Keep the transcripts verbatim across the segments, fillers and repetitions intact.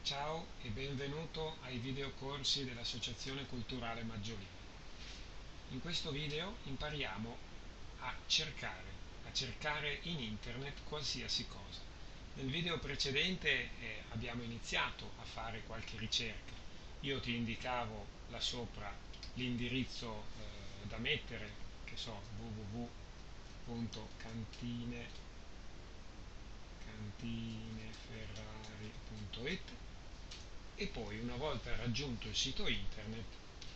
Ciao e benvenuto ai videocorsi dell'Associazione Culturale Maggiolini. In questo video impariamo a cercare, a cercare in internet qualsiasi cosa. Nel video precedente eh, abbiamo iniziato a fare qualche ricerca. Io ti indicavo là sopra l'indirizzo eh, da mettere, che so, w w w punto cantine cantineferrari punto it, e poi una volta raggiunto il sito internet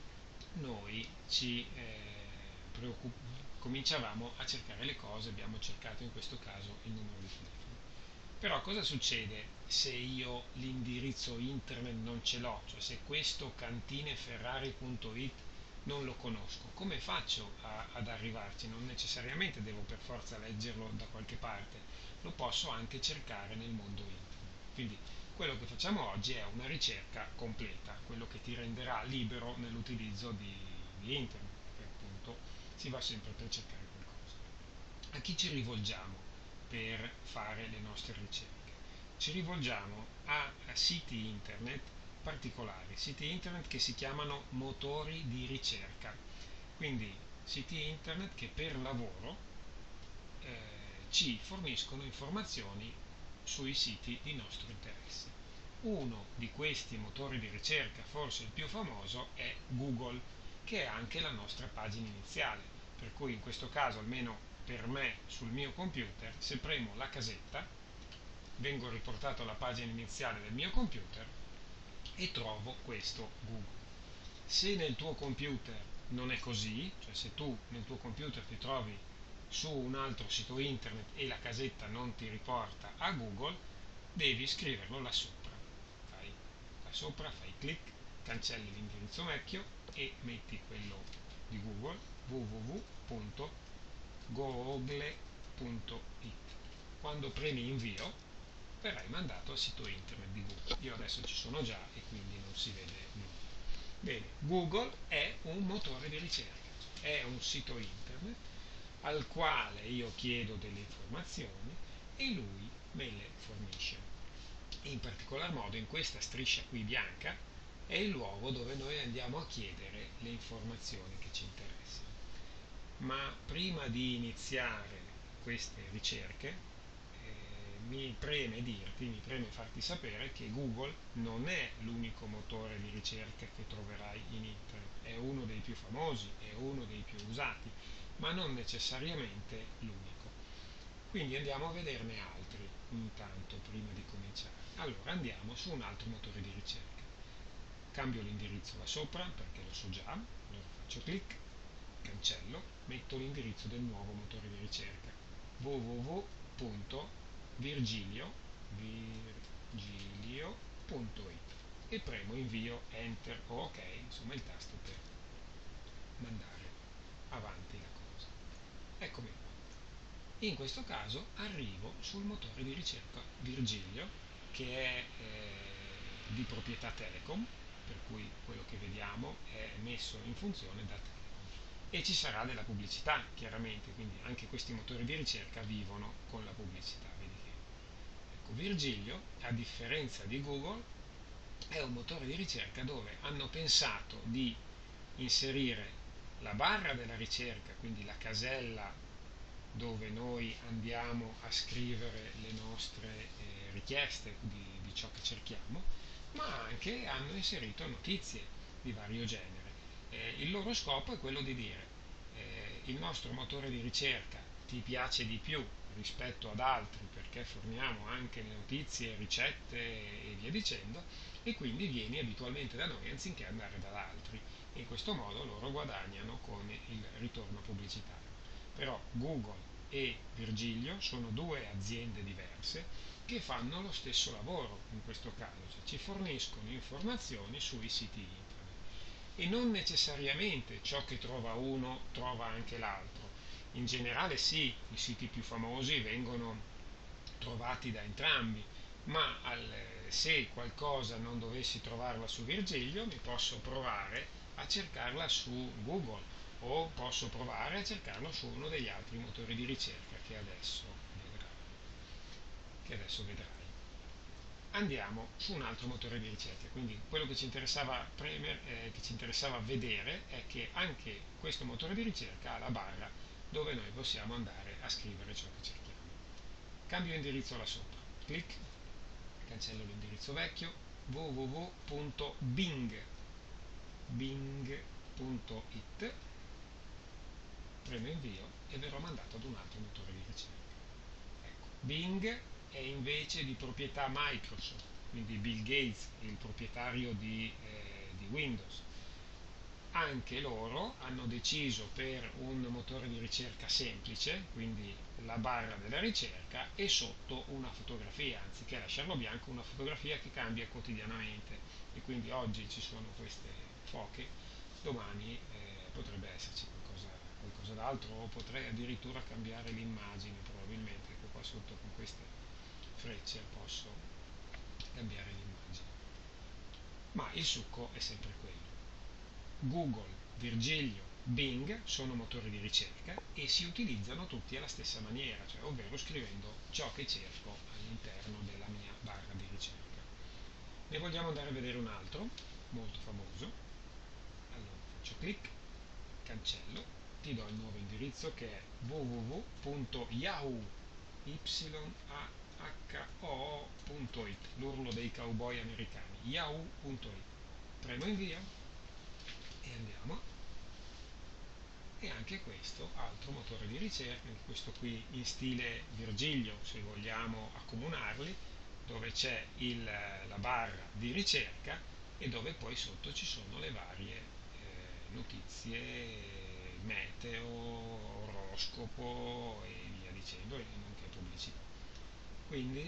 noi ci eh, preoccup- cominciavamo a cercare le cose. Abbiamo cercato in questo caso il numero di telefono. Però cosa succede se io l'indirizzo internet non ce l'ho? Cioè se questo cantineferrari punto it non lo conosco, come faccio a- ad arrivarci? Non necessariamente devo per forza leggerlo da qualche parte, lo posso anche cercare nel mondo internet. Quindi quello che facciamo oggi è una ricerca completa, quello che ti renderà libero nell'utilizzo di, di internet, perché appunto si va sempre per cercare qualcosa. A chi ci rivolgiamo per fare le nostre ricerche? Ci rivolgiamo a, a siti internet particolari, siti internet che si chiamano motori di ricerca, quindi siti internet che per lavoro eh, ci forniscono informazioni sui siti di nostro interesse. Uno di questi motori di ricerca, forse il più famoso, è Google, che è anche la nostra pagina iniziale, per cui in questo caso, almeno per me sul mio computer, se premo la casetta, vengo riportato alla pagina iniziale del mio computer e trovo questo Google. Se nel tuo computer non è così, cioè se tu nel tuo computer ti trovi su un altro sito internet e la casetta non ti riporta a Google, devi scriverlo là sopra. Fai là sopra, fai clic, cancelli l'indirizzo vecchio e metti quello di Google, w w w punto google punto it. Quando premi invio verrai mandato al sito internet di Google. Io adesso ci sono già e quindi non si vede nulla. Bene, Google è un motore di ricerca, è un sito internet al quale io chiedo delle informazioni e lui me le fornisce. In particolar modo in questa striscia qui bianca è il luogo dove noi andiamo a chiedere le informazioni che ci interessano. Ma prima di iniziare queste ricerche eh, mi preme dirti, mi preme farti sapere che Google non è l'unico motore di ricerca che troverai in internet, è uno dei più famosi, è uno dei più usati, ma non necessariamente l'unico. Quindi andiamo a vederne altri intanto prima di cominciare. Allora andiamo su un altro motore di ricerca. Cambio l'indirizzo là sopra perché lo so già, allora faccio clic, cancello, metto l'indirizzo del nuovo motore di ricerca w w w punto virgilio punto it e premo invio, enter o ok, insomma il tasto per mandare avanti la cosa. Eccomi qua. In questo caso arrivo sul motore di ricerca Virgilio, che è eh, di proprietà Telecom, per cui quello che vediamo è messo in funzione da Telecom. E ci sarà della pubblicità, chiaramente, quindi anche questi motori di ricerca vivono con la pubblicità. Vedi che ecco, Virgilio, a differenza di Google, è un motore di ricerca dove hanno pensato di inserire la barra della ricerca, quindi la casella dove noi andiamo a scrivere le nostre eh, richieste di, di ciò che cerchiamo, ma anche hanno inserito notizie di vario genere. Eh, il loro scopo è quello di dire eh, il nostro motore di ricerca ti piace di più rispetto ad altri perché forniamo anche notizie, ricette e via dicendo, e quindi vieni abitualmente da noi anziché andare da altri. In questo modo loro guadagnano con il ritorno pubblicitario. Però Google e Virgilio sono due aziende diverse che fanno lo stesso lavoro in questo caso, cioè ci forniscono informazioni sui siti internet. E non necessariamente ciò che trova uno trova anche l'altro. In generale sì, i siti più famosi vengono trovati da entrambi, ma al, se qualcosa non dovessi trovarla su Virgilio, mi posso provare a cercarla su Google o posso provare a cercarlo su uno degli altri motori di ricerca che adesso vedrai. Che adesso vedrai. andiamo su un altro motore di ricerca. Quindi quello che ci interessava, premer, eh, che ci interessava vedere è che anche questo motore di ricerca ha la barra dove noi possiamo andare a scrivere ciò che cerchiamo. Cambio indirizzo là sopra, clic, cancello l'indirizzo vecchio, w w w punto bing punto it, premo invio e verrò mandato ad un altro motore di ricerca. Ecco, Bing è invece di proprietà Microsoft, quindi Bill Gates, il proprietario di, eh, di Windows. Anche loro hanno deciso per un motore di ricerca semplice, quindi la barra della ricerca e sotto una fotografia, anziché lasciarlo bianco, una fotografia che cambia quotidianamente. E quindi oggi ci sono queste foche, domani eh, potrebbe esserci qualcosa, qualcosa d'altro, o potrei addirittura cambiare l'immagine, probabilmente, che qua sotto con queste frecce posso cambiare l'immagine. Ma il succo è sempre quello. Google, Virgilio, Bing sono motori di ricerca e si utilizzano tutti alla stessa maniera, cioè ovvero scrivendo ciò che cerco all'interno della mia barra di ricerca. Ne vogliamo andare a vedere un altro, molto famoso. Allora faccio clic, cancello, ti do il nuovo indirizzo che è w w w punto yahoo punto it, l'urlo dei cowboy americani, yahoo punto it. Premo invio e andiamo. E anche questo altro motore di ricerca, anche questo qui in stile Virgilio, se vogliamo accomunarli, dove c'è il, la barra di ricerca e dove poi sotto ci sono le varie eh, notizie, meteo, oroscopo e via dicendo, e nonché pubblicità. Quindi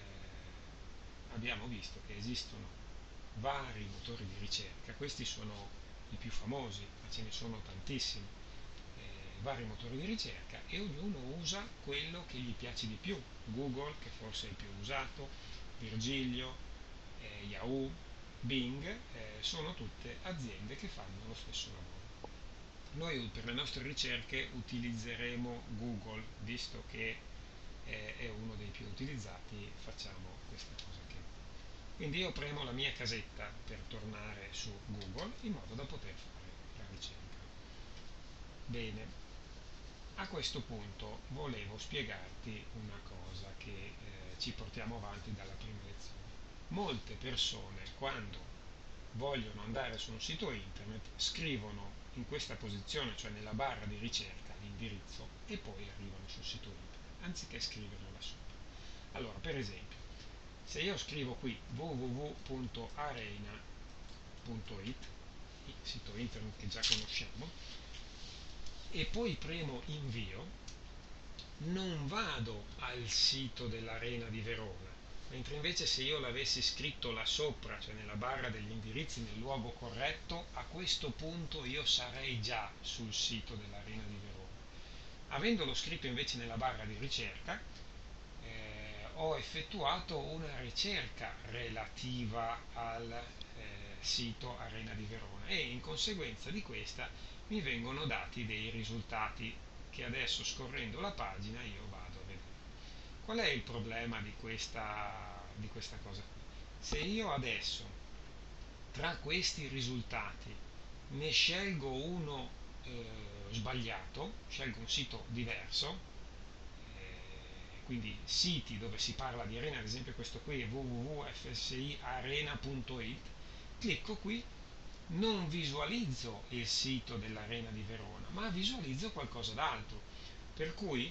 eh, abbiamo visto che esistono vari motori di ricerca, questi sono i più famosi, ma ce ne sono tantissimi, eh, vari motori di ricerca e ognuno usa quello che gli piace di più. Google, che forse è il più usato, Virgilio, eh, Yahoo, Bing, eh, sono tutte aziende che fanno lo stesso lavoro. Noi per le nostre ricerche utilizzeremo Google, visto che eh, è uno dei più utilizzati, facciamo questa cosa qui. Quindi io premo la mia casetta per tornare su Google in modo da poter fare la ricerca. Bene, a questo punto volevo spiegarti una cosa che eh, ci portiamo avanti dalla prima lezione. Molte persone quando vogliono andare su un sito internet scrivono in questa posizione, cioè nella barra di ricerca, l'indirizzo e poi arrivano sul sito internet, anziché scriverlo là sopra. Allora, per esempio, se io scrivo qui w w w punto arena punto it, il sito internet che già conosciamo, e poi premo invio, non vado al sito dell'Arena di Verona, mentre invece se io l'avessi scritto là sopra, cioè nella barra degli indirizzi, nel luogo corretto, a questo punto io sarei già sul sito dell'Arena di Verona. Avendolo scritto invece nella barra di ricerca, eh, ho effettuato una ricerca relativa al eh, sito Arena di Verona e in conseguenza di questa mi vengono dati dei risultati che adesso, scorrendo la pagina, io vado a vedere. Qual è il problema di questa, di questa cosa qui? Se io adesso tra questi risultati ne scelgo uno eh, sbagliato, scelgo un sito diverso, eh, quindi siti dove si parla di arena, ad esempio questo qui è w w w punto f s i arena punto it, clicco qui, non visualizzo il sito dell'Arena di Verona, ma visualizzo qualcosa d'altro, per cui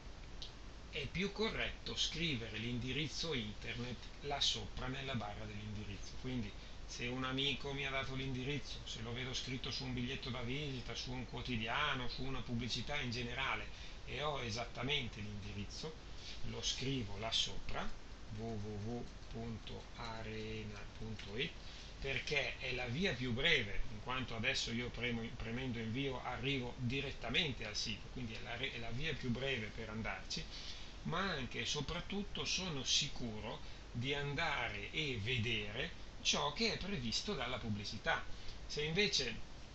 è più corretto scrivere l'indirizzo internet là sopra nella barra dell'indirizzo. Quindi se un amico mi ha dato l'indirizzo, se lo vedo scritto su un biglietto da visita, su un quotidiano, su una pubblicità in generale e ho esattamente l'indirizzo, lo scrivo là sopra w w w punto arena punto it perché è la via più breve, in quanto adesso io premo, premendo invio arrivo direttamente al sito, quindi è la, è la via più breve per andarci, ma anche e soprattutto sono sicuro di andare e vedere ciò che è previsto dalla pubblicità. Se invece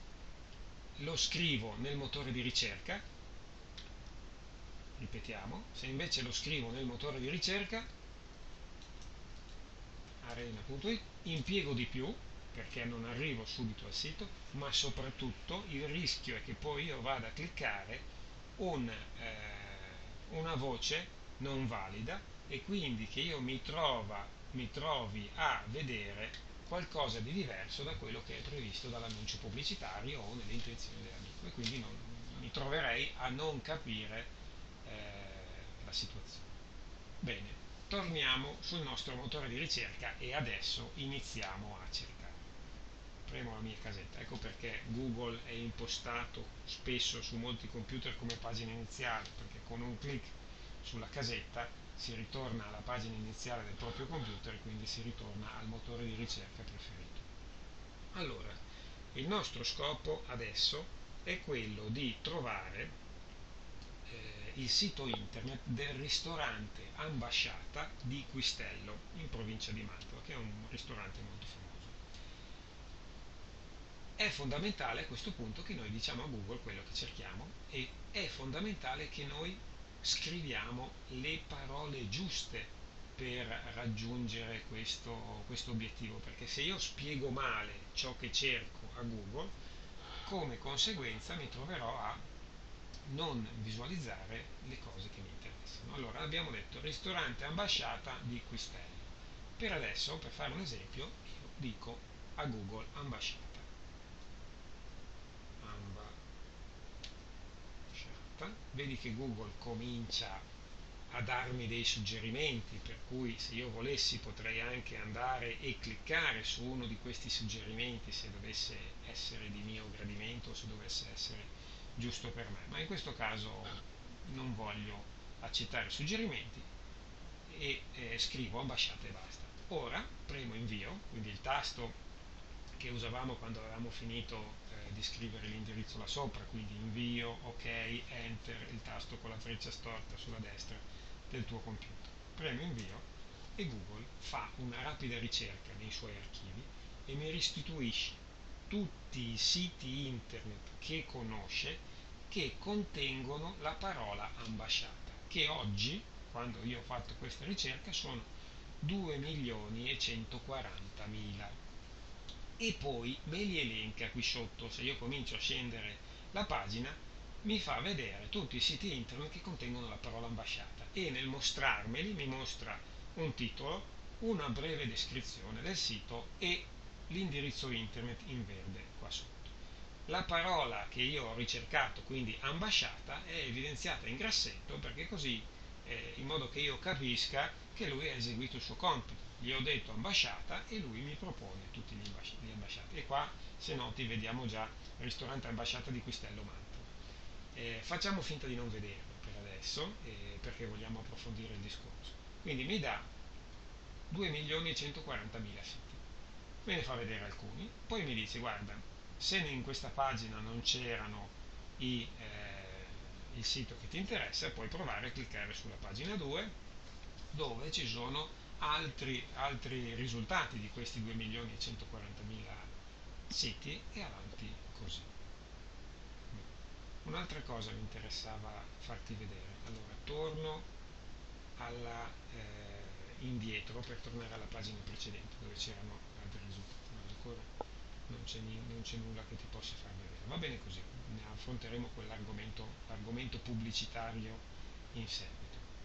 lo scrivo nel motore di ricerca, ripetiamo, se invece lo scrivo nel motore di ricerca, arena punto it, impiego di più perché non arrivo subito al sito, ma soprattutto il rischio è che poi io vada a cliccare un, eh, una voce non valida e quindi che io mi, trova, mi trovi a vedere qualcosa di diverso da quello che è previsto dall'annuncio pubblicitario o nelle intenzioni dell'annuncio, e quindi non, mi troverei a non capire eh, la situazione. Bene, torniamo sul nostro motore di ricerca e adesso iniziamo a cercare. Premo la mia casetta, ecco perché Google è impostato spesso su molti computer come pagina iniziale, perché con un clic sulla casetta si ritorna alla pagina iniziale del proprio computer e quindi si ritorna al motore di ricerca preferito. Allora, il nostro scopo adesso è quello di trovare eh, il sito internet del ristorante Ambasciata di Quistello in provincia di Mantova, che è un ristorante molto famoso. È fondamentale a questo punto che noi diciamo a Google quello che cerchiamo e è fondamentale che noi scriviamo le parole giuste per raggiungere questo, questo obiettivo, perché se io spiego male ciò che cerco a Google, come conseguenza mi troverò a non visualizzare le cose che mi interessano. Allora abbiamo detto ristorante Ambasciata di Quistello. Per adesso, per fare un esempio, io dico a Google Ambasciata. Ambasciata. Vedi che Google comincia a darmi dei suggerimenti, per cui se io volessi potrei anche andare e cliccare su uno di questi suggerimenti se dovesse essere di mio gradimento o se dovesse essere giusto per me, ma in questo caso non voglio accettare suggerimenti e eh, scrivo ambasciata e basta. Ora premo invio, quindi il tasto che usavamo quando avevamo finito eh, di scrivere l'indirizzo là sopra, quindi invio, ok, enter, il tasto con la freccia storta sulla destra del tuo computer. Premo invio e Google fa una rapida ricerca nei suoi archivi e mi restituisce tutti i siti internet che conosce che contengono la parola ambasciata, che oggi, quando io ho fatto questa ricerca, sono due milioni e centoquarantamila. E poi me li elenca qui sotto. Se io comincio a scendere la pagina mi fa vedere tutti i siti internet che contengono la parola ambasciata e nel mostrarmeli mi mostra un titolo, una breve descrizione del sito e l'indirizzo internet in verde qua sotto. La parola che io ho ricercato, quindi ambasciata, è evidenziata in grassetto perché così, eh, in modo che io capisca che lui ha eseguito il suo compito. Gli ho detto ambasciata e lui mi propone tutti gli, ambasci- gli ambasciati. E qua, se noti, vediamo già il ristorante Ambasciata di Quistello Mantova. Eh, facciamo finta di non vederlo per adesso, eh, perché vogliamo approfondire il discorso. Quindi mi dà due milioni e centoquarantamila siti. Me ne fa vedere alcuni, poi mi dice guarda, se in questa pagina non c'erano i, eh, il sito che ti interessa, puoi provare a cliccare sulla pagina due dove ci sono altri, altri risultati di questi due milioni e centoquarantamila siti e avanti così. Un'altra cosa mi interessava farti vedere. Allora, torno alla, eh, indietro per tornare alla pagina precedente dove c'erano altri risultati, ma ancora non c'è, non c'è nulla che ti possa far vedere. Va bene così, ne affronteremo quell'argomento l'argomento pubblicitario in seguito.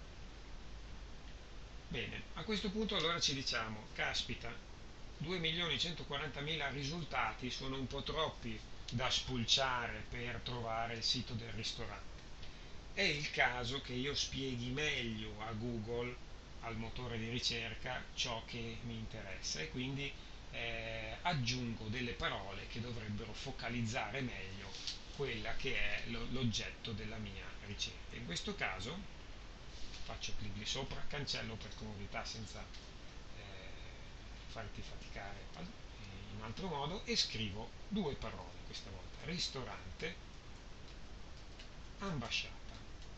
Bene, a questo punto allora ci diciamo, caspita, due milioni e centoquarantamila risultati sono un po' troppi da spulciare per trovare il sito del ristorante. È il caso che io spieghi meglio a Google, al motore di ricerca, ciò che mi interessa e quindi eh, aggiungo delle parole che dovrebbero focalizzare meglio quella che è lo, l'oggetto della mia ricerca. In questo caso faccio clic lì sopra, cancello per comodità senza eh, farti faticare in altro modo e scrivo due parole questa volta, ristorante, ambasciata.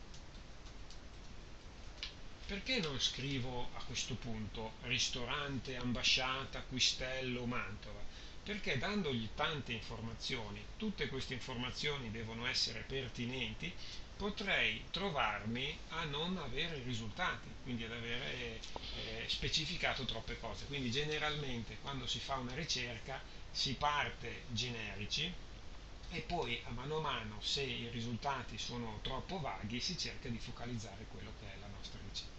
Perché non scrivo a questo punto ristorante, ambasciata, Quistello, Mantova? Perché dandogli tante informazioni, tutte queste informazioni devono essere pertinenti potrei trovarmi a non avere risultati, quindi ad avere eh, specificato troppe cose. Quindi generalmente quando si fa una ricerca si parte generici e poi a mano a mano, se i risultati sono troppo vaghi, si cerca di focalizzare quello che è la nostra ricerca.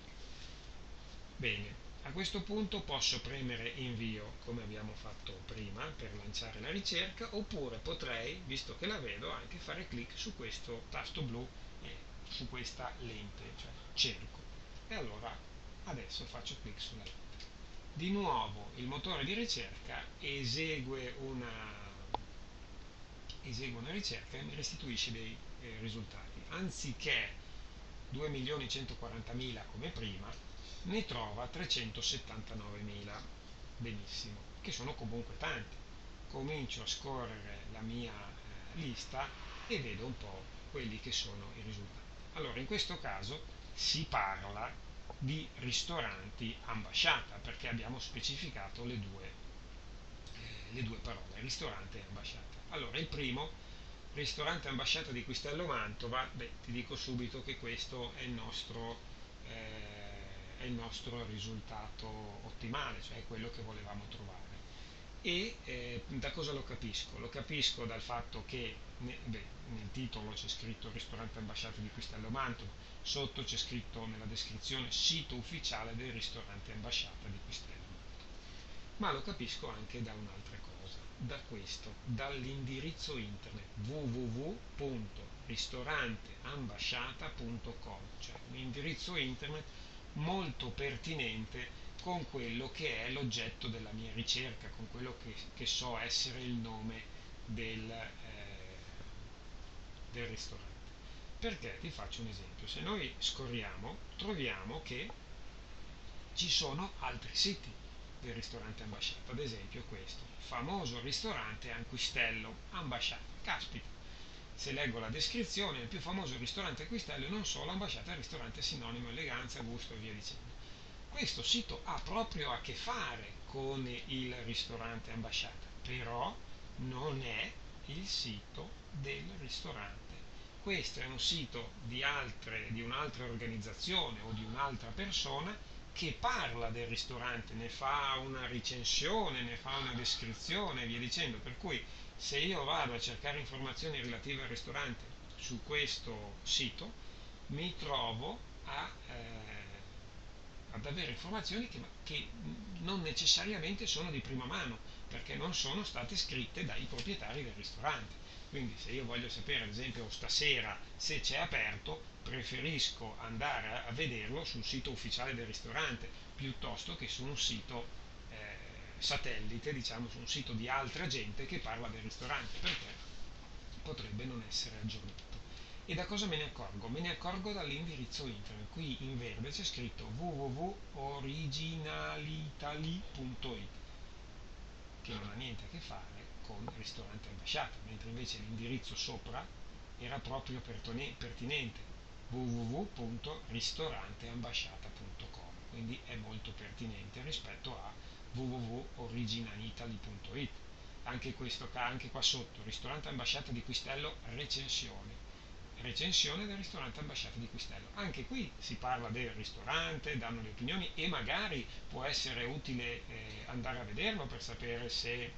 Bene, a questo punto posso premere invio come abbiamo fatto prima per lanciare la ricerca, oppure potrei, visto che la vedo, anche fare clic su questo tasto blu e su questa lente, cioè cerco. E allora adesso faccio clic sulla lente. Di nuovo il motore di ricerca esegue una, esegue una ricerca e mi restituisce dei eh, risultati. Anziché due milioni centoquarantamila come prima, ne trova trecentosettantanovemila. Benissimo, che sono comunque tanti. Comincio a scorrere la mia eh, lista e vedo un po' quelli che sono i risultati. Allora, in questo caso si parla di ristoranti ambasciata perché abbiamo specificato le due, eh, le due parole, ristorante e ambasciata. Allora, il primo, ristorante ambasciata di Quistello Mantova, beh, ti dico subito che questo è il nostro, eh, è il nostro risultato ottimale, cioè quello che volevamo trovare. E eh, da cosa lo capisco? Lo capisco dal fatto che ne- beh, nel titolo c'è scritto ristorante ambasciata di Quistello Mantova, sotto c'è scritto nella descrizione sito ufficiale del ristorante ambasciata di Quistello Mantova, ma lo capisco anche da un'altra cosa, da questo, dall'indirizzo internet w w w punto ristoranteambasciata punto com, cioè un indirizzo internet molto pertinente con quello che è l'oggetto della mia ricerca, con quello che, che so essere il nome del, eh, del ristorante. Perché ti faccio un esempio, se noi scorriamo troviamo che ci sono altri siti del ristorante ambasciata, ad esempio questo, famoso ristorante Anquistello ambasciata. Caspita, se leggo la descrizione, il più famoso ristorante Anquistello, e non solo, ambasciata è il ristorante sinonimo eleganza, gusto e via dicendo. Questo sito ha proprio a che fare con il ristorante ambasciata, però non è il sito del ristorante. Questo è un sito di, altre, di un'altra organizzazione o di un'altra persona che parla del ristorante, ne fa una recensione, ne fa una descrizione e via dicendo. Per cui se io vado a cercare informazioni relative al ristorante su questo sito, mi trovo a, eh, ad avere informazioni che, che non necessariamente sono di prima mano, perché non sono state scritte dai proprietari del ristorante. Quindi se io voglio sapere, ad esempio, stasera se c'è aperto, preferisco andare a vederlo sul sito ufficiale del ristorante piuttosto che su un sito eh, satellite, diciamo, su un sito di altra gente che parla del ristorante, perché potrebbe non essere aggiornato. E da cosa me ne accorgo? Me ne accorgo dall'indirizzo internet. Qui in verde c'è scritto w w w punto originalitaly punto it, che non ha niente a che fare con ristorante ambasciata, mentre invece l'indirizzo sopra era proprio pertinente, w w w punto ristoranteambasciata punto com, quindi è molto pertinente rispetto a w w w punto originalitaly punto it. Anche, questo, anche qua sotto, ristorante ambasciata di Quistello, recensione. Recensione del ristorante ambasciata di Quistello. Anche qui si parla del ristorante, danno le opinioni e magari può essere utile eh, andare a vederlo per sapere se eh,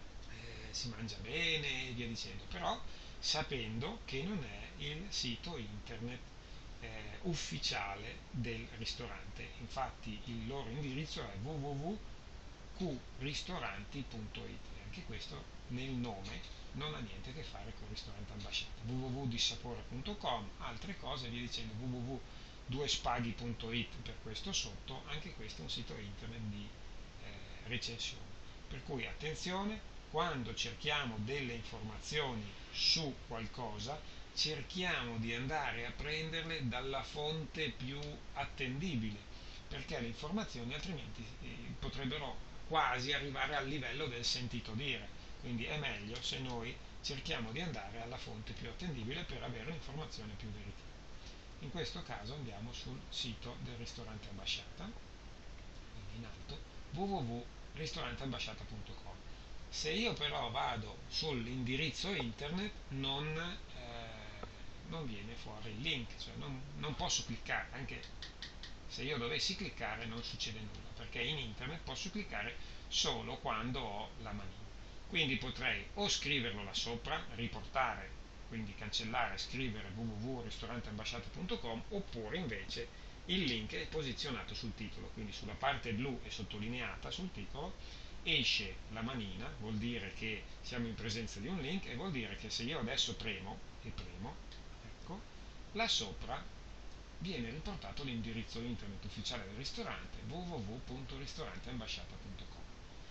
si mangia bene e via dicendo, però sapendo che non è il sito internet eh, ufficiale del ristorante. Infatti il loro indirizzo è w w w punto q ristoranti punto it e anche questo nel nome non ha niente a che fare con il ristorante ambasciata. w w w punto dissapore punto com, altre cose, via dicendo, w w w punto due spaghi punto it per questo sotto, anche questo è un sito internet di eh, recensione. Per cui attenzione, quando cerchiamo delle informazioni su qualcosa, cerchiamo di andare a prenderle dalla fonte più attendibile, perché le informazioni altrimenti eh, potrebbero quasi arrivare al livello del sentito dire. Quindi è meglio se noi cerchiamo di andare alla fonte più attendibile per avere l'informazione più veritiera. In questo caso andiamo sul sito del ristorante ambasciata, quindi in alto, w w w punto ristoranteambasciata punto com. Se io però vado sull'indirizzo internet non, eh, non viene fuori il link, cioè non, non posso cliccare, anche se io dovessi cliccare non succede nulla, perché in internet posso cliccare solo quando ho la manina. Quindi potrei o scriverlo là sopra, riportare, quindi cancellare, scrivere w w w punto ristorante ambasciate punto com, oppure invece il link è posizionato sul titolo, quindi sulla parte blu è sottolineata sul titolo, esce la manina, vuol dire che siamo in presenza di un link e vuol dire che se io adesso premo e premo, ecco, là sopra viene riportato l'indirizzo internet ufficiale del ristorante w w w punto ristorante ambasciata punto com.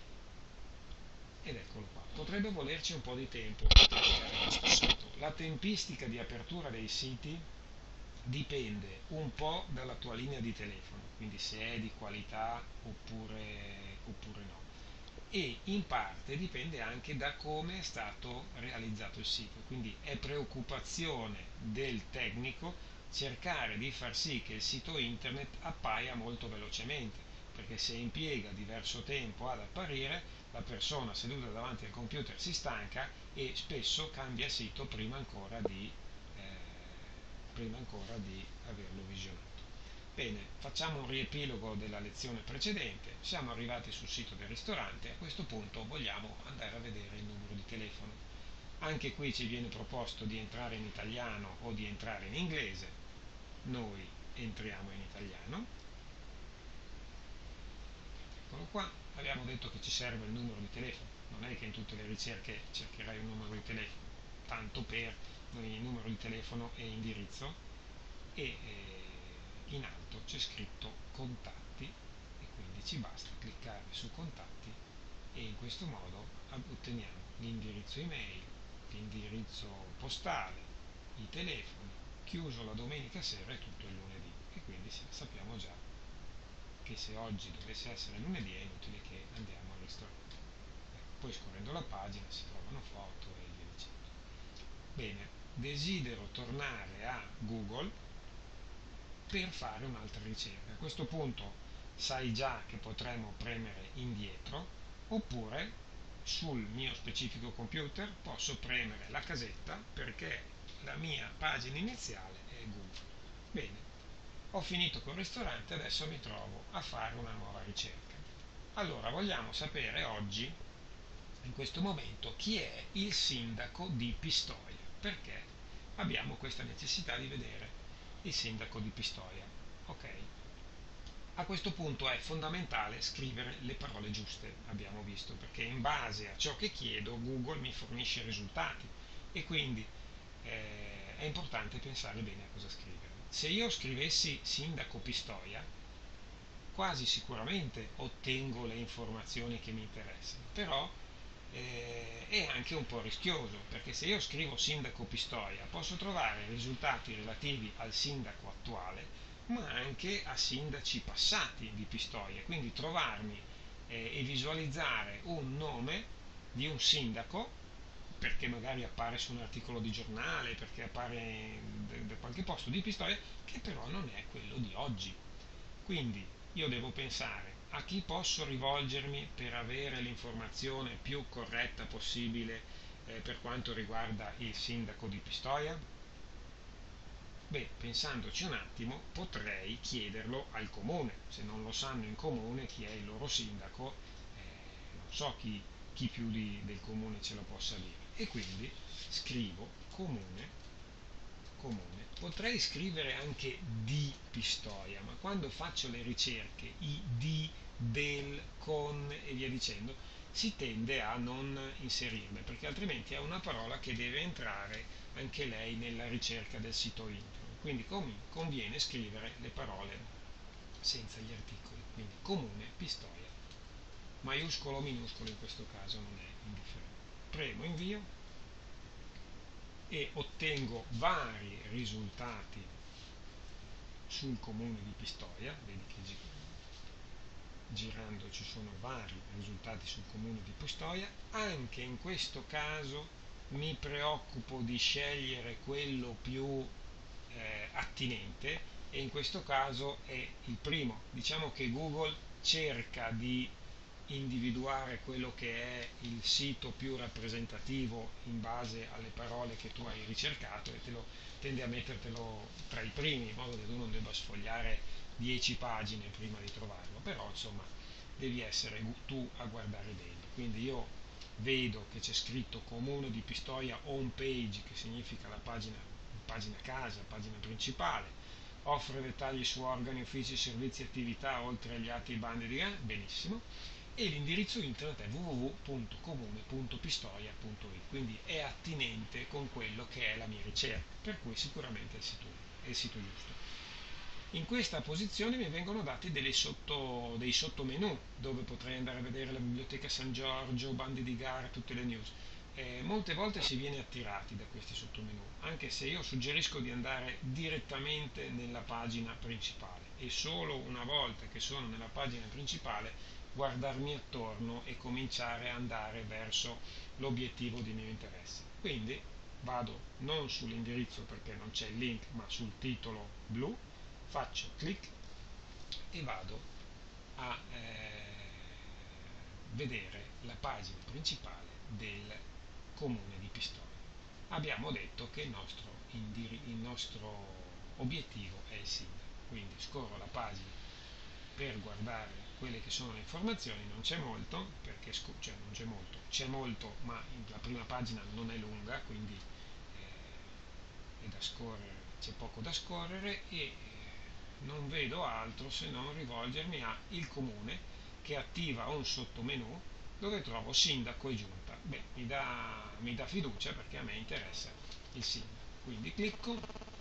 Ed eccolo qua. Potrebbe volerci un po' di tempo per caricare questo sito. La tempistica di apertura dei siti dipende un po' dalla tua linea di telefono, quindi se è di qualità oppure, oppure no. E in parte dipende anche da come è stato realizzato il sito, quindi è preoccupazione del tecnico cercare di far sì che il sito internet appaia molto velocemente, perché se impiega diverso tempo ad apparire, la persona seduta davanti al computer si stanca e spesso cambia sito prima ancora di, eh, prima ancora di averlo visionato. Bene, facciamo un riepilogo della lezione precedente. Siamo arrivati sul sito del ristorante. A questo punto vogliamo andare a vedere il numero di telefono. Anche qui ci viene proposto di entrare in italiano o di entrare in inglese. Noi entriamo in italiano. Eccolo qua. Abbiamo detto che ci serve il numero di telefono. Non è che in tutte le ricerche cercherai un numero di telefono, tanto per il numero di telefono e indirizzo, e eh, in alto c'è scritto contatti, e quindi ci basta cliccare su contatti e in questo modo otteniamo l'indirizzo email, l'indirizzo postale, i telefoni, chiuso la domenica sera e tutto il lunedì, e quindi sappiamo già che se oggi dovesse essere lunedì è inutile che andiamo al ristorante. Ecco, poi scorrendo la pagina si trovano foto e via dicendo. Bene, desidero tornare a Google per fare un'altra ricerca. A questo punto sai già che potremo premere indietro, oppure sul mio specifico computer posso premere la casetta perché la mia pagina iniziale è Google. Bene, ho finito col ristorante, adesso mi trovo a fare una nuova ricerca. Allora, vogliamo sapere oggi, in questo momento, chi è il sindaco di Pistoia, perché abbiamo questa necessità di vedere il sindaco di Pistoia. Ok? A questo punto è fondamentale scrivere le parole giuste, abbiamo visto, perché in base a ciò che chiedo Google mi fornisce risultati e quindi eh, è importante pensare bene a cosa scrivere. Se io scrivessi sindaco Pistoia, quasi sicuramente ottengo le informazioni che mi interessano, però eh, è anche un po' rischioso, perché se io scrivo sindaco Pistoia posso trovare risultati relativi al sindaco attuale, ma anche a sindaci passati di Pistoia, quindi trovarmi eh, e visualizzare un nome di un sindaco, perché magari appare su un articolo di giornale, perché appare da qualche posto di Pistoia, che però non è quello di oggi. Quindi io devo pensare a chi posso rivolgermi per avere l'informazione più corretta possibile eh, per quanto riguarda il sindaco di Pistoia. Beh, pensandoci un attimo, potrei chiederlo al comune. Se non lo sanno in comune chi è il loro sindaco, eh, non so chi, chi più di, del comune ce lo possa dire. E quindi scrivo comune, comune. Potrei scrivere anche di Pistoia, ma quando faccio le ricerche, i di, del, con e via dicendo, si tende a non inserirle, perché altrimenti è una parola che deve entrare anche lei nella ricerca del sito internet. Quindi conviene scrivere le parole senza gli articoli. Quindi comune, Pistoia, maiuscolo o minuscolo in questo caso non è indifferente. Premo invio e ottengo vari risultati sul comune di Pistoia. Vedi che girando ci sono vari risultati sul comune di Pistoia. Anche in questo caso mi preoccupo di scegliere quello più eh, attinente, e in questo caso è il primo. Diciamo che Google cerca di individuare quello che è il sito più rappresentativo in base alle parole che tu hai ricercato e te lo, tende a mettertelo tra i primi in modo che tu non debba sfogliare dieci pagine prima di trovarlo, però insomma devi essere tu a guardare bene. Quindi io vedo che c'è scritto Comune di Pistoia home page, che significa la pagina, pagina casa, pagina principale, offre dettagli su organi, uffici, servizi e attività oltre agli atti e bandi di gara, benissimo, e l'indirizzo internet è w w w punto comune punto pistoia punto it, quindi è attinente con quello che è la mia ricerca, per cui sicuramente è il sito, è il sito giusto. In questa posizione mi vengono dati delle sotto, dei sottomenu dove potrei andare a vedere la biblioteca San Giorgio, bandi di gara, tutte le news. Eh, molte volte si viene attirati da questi sottomenu, anche se io suggerisco di andare direttamente nella pagina principale e solo una volta che sono nella pagina principale guardarmi attorno e cominciare ad andare verso l'obiettivo di mio interesse. Quindi vado non sull'indirizzo perché non c'è il link, ma sul titolo blu, faccio clic e vado a eh, vedere la pagina principale del comune di Pistoia. Abbiamo detto che il nostro, indiri- il nostro obiettivo è il sindaco, quindi scorro la pagina per guardare quelle che sono le informazioni, non c'è molto, perché cioè non c'è molto, c'è molto, ma la prima pagina non è lunga, quindi eh, è da scorrere, c'è poco da scorrere e eh, non vedo altro se non rivolgermi a il comune che attiva un sottomenu dove trovo sindaco e giunta. Beh, mi dà, mi dà fiducia perché a me interessa il sindaco. Quindi clicco,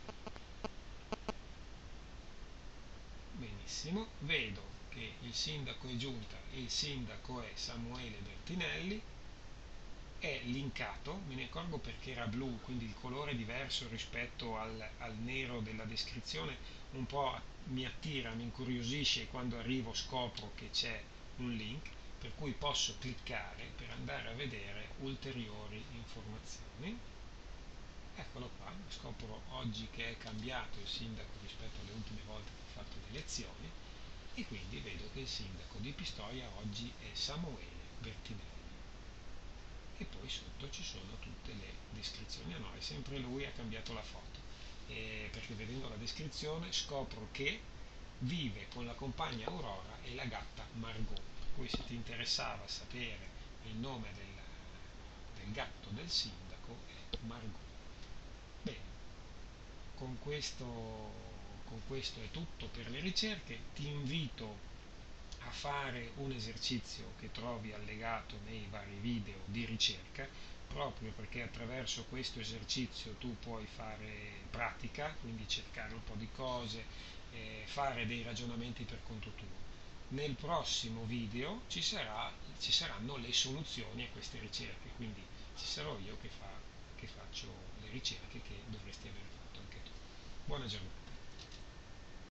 benissimo, vedo che il sindaco è giunta e il sindaco è Samuele Bertinelli, è linkato, me ne accorgo perché era blu, quindi il colore è diverso rispetto al, al nero della descrizione, un po' mi attira, mi incuriosisce e quando arrivo scopro che c'è un link, per cui posso cliccare per andare a vedere ulteriori informazioni. Eccolo qua, scopro oggi che è cambiato il sindaco rispetto alle ultime volte che ho fatto le elezioni e quindi vedo che il sindaco di Pistoia oggi è Samuele Bertinelli. E poi sotto ci sono tutte le descrizioni. Ah no, è sempre lui, ha cambiato la foto. Eh, perché vedendo la descrizione scopro che vive con la compagna Aurora e la gatta Margot. Per cui se ti interessava sapere il nome del, del gatto del sindaco è Margot. Bene, con questo, con questo è tutto per le ricerche. Ti invito a fare un esercizio che trovi allegato nei vari video di ricerca, proprio perché attraverso questo esercizio tu puoi fare pratica, quindi cercare un po' di cose, eh, fare dei ragionamenti per conto tuo. Nel prossimo video ci, sarà, ci saranno le soluzioni a queste ricerche, quindi ci sarò io che, fa, che faccio le ricerche che dovresti aver fatto anche tu. Buona giornata.